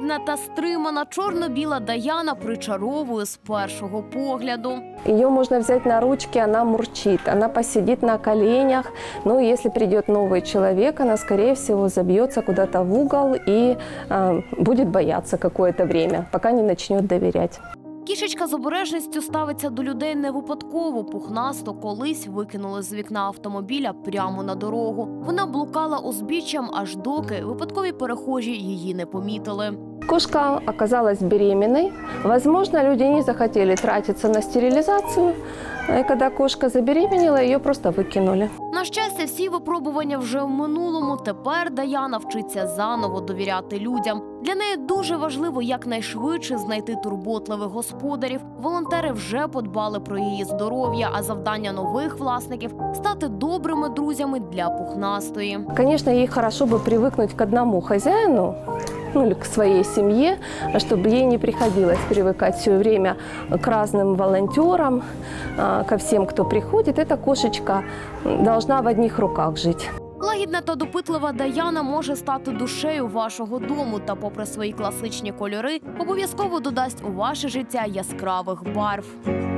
лагідна та стримана чорно-біла Даяна причаровує з першого погляду. Ее можно взять на ручки, она мурчит, она посидит на коленях. Но если придет новый человек, она, скорее всего, забьется куда-то в угол и будет бояться какое-то время, пока не начнет доверять. Кішечка з обережністю ставиться до людей не випадково. Пухнасту колись викинули з вікна автомобіля прямо на дорогу. Вона блукала узбіччям, аж доки випадкові перехожі її не помітили. Кошка оказалась беременной. Возможно, люди не захотели тратиться на стерилизацию. И когда кошка забеременела, ее просто выкинули. На щастя, всі випробування вже в минулому. Тепер Даяна вчиться заново довіряти людям. Для неї дуже важливо якнайшвидше знайти турботливих господарів. Волонтери вже подбали про її здоров'я, а завдання нових власників – стати добрими друзями для пухнастої. Конечно, ей хорошо бы привыкнуть к одному хозяину, или к своей семье, чтобы ей не приходилось привыкать все время к разным волонтерам, ко всем, кто приходит. Эта кошечка должна в одних руках жить. Лагідна та допитлива Даяна може стати душею вашого дому та, попри свої класичні кольори, обов'язково додасть у ваше життя яскравих барв.